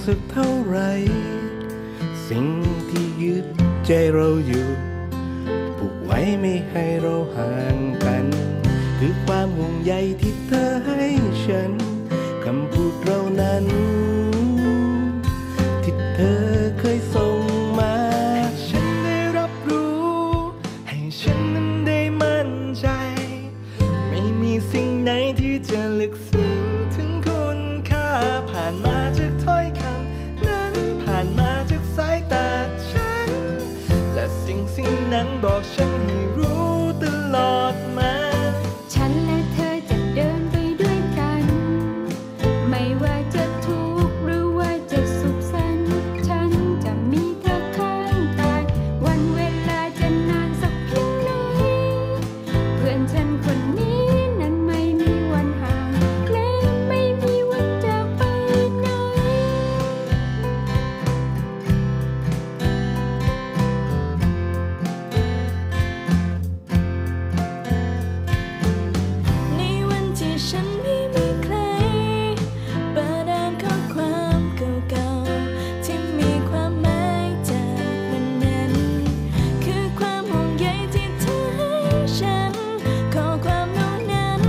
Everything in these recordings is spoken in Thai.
สักเท่าไรสิ่งที่ยึดใจเราอยู่ผูกไว้ไม่ให้เราห่างกันคือความห่วงใยที่เธอให้ฉันคำพูดเรานั้นที่เธอเคยส่งมาให้ฉันได้รับรู้ให้ฉันนั้นได้มั่นใจไม่มีสิ่งไหนที่จะลึกซึ้งถึงคุณค่าผ่านมาจากถ้อยคำนั้นผ่านมาจากสายตาฉันและสิ่งนั้นบอกฉันให้รู้ตลอดมาฉันและเธอจะเดินไปด้วยกันไม่ว่าจะทุกข์หรือว่าจะสุขสันต์ฉันจะมีเธอข้างกายวันเวลาจะนานสักเพียงไหนเพื่อนฉันคนนี้นั้นไม่มีวันห่างและไม่มีวันจากไปไหนฉันไม่มีใครเปิดอ่านข้อความเก่าๆที่มีความหมายจากวันนั้นคือความห่วงใยที่เธอให้ฉันข้อความเหล่านั้น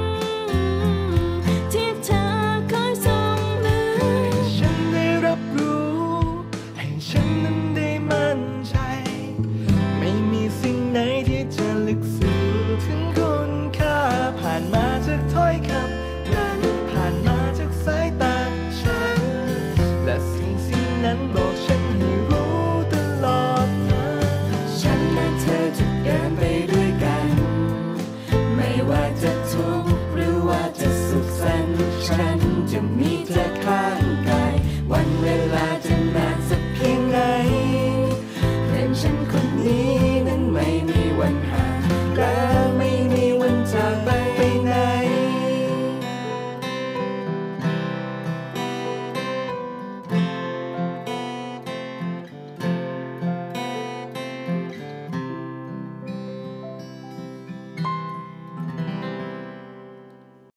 ที่เธอคอยส่งมาให้ฉันได้รับรู้ให้ฉันนั้นได้มั่นใจไม่มีสิ่งไหนที่จะลึกซึ้งถึงคุณค่าผ่านมาจากถ้อยคำนั้นผ่านมาจากสายตาฉันและสิ่งนั้นบอกฉันให้รู้ตลอดมาฉันและเธอจะเดินไปด้วยกันไม่ว่าจะทุกข์หรือว่าจะสุขสันต์ฉันจะมีเธอข้างกายวันเวลาจะ